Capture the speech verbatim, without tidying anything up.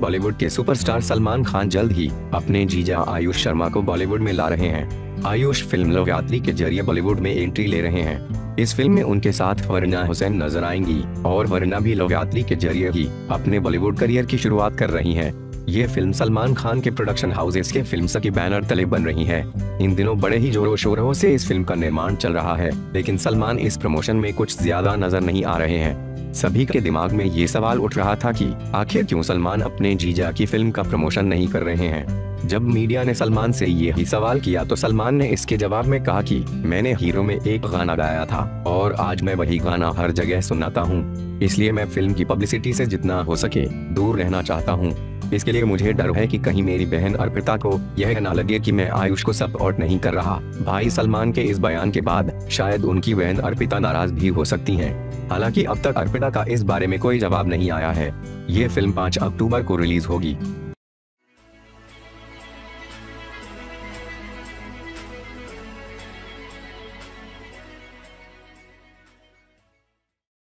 बॉलीवुड के सुपरस्टार सलमान खान जल्द ही अपने जीजा आयुष शर्मा को बॉलीवुड में ला रहे हैं। आयुष फिल्म लव यात्री के जरिए बॉलीवुड में एंट्री ले रहे हैं। इस फिल्म में उनके साथ वरीना हुसैन नजर आएंगी और वरीना भी लव यात्री के जरिए ही अपने बॉलीवुड करियर की शुरुआत कर रही हैं। ये फिल्म सलमान खान के प्रोडक्शन हाउसेस के फिल्म्स के बैनर तले बन रही है। इन दिनों बड़े ही जोरों शोरों से इस फिल्म का निर्माण चल रहा है, लेकिन सलमान इस प्रमोशन में कुछ ज्यादा नजर नहीं आ रहे हैं। सभी के दिमाग में ये सवाल उठ रहा था कि आखिर क्यों सलमान अपने जीजा की फिल्म का प्रमोशन नहीं कर रहे हैं। जब मीडिया ने सलमान से ये ही सवाल किया तो सलमान ने इसके जवाब में कहा कि मैंने हीरो में एक गाना गाया था और आज मैं वही गाना हर जगह सुनाता हूँ, इसलिए मैं फिल्म की पब्लिसिटी से जितना हो सके दूर रहना चाहता हूँ। इसके लिए मुझे डर है कि कहीं मेरी बहन अर्पिता को यह न लगे कि मैं आयुष को सपोर्ट नहीं कर रहा। भाई सलमान के इस बयान के बाद शायद उनकी बहन अर्पिता नाराज भी हो सकती हैं। हालांकि अब तक अर्पिता का इस बारे में कोई जवाब नहीं आया है। ये फिल्म पाँच अक्टूबर को रिलीज होगी।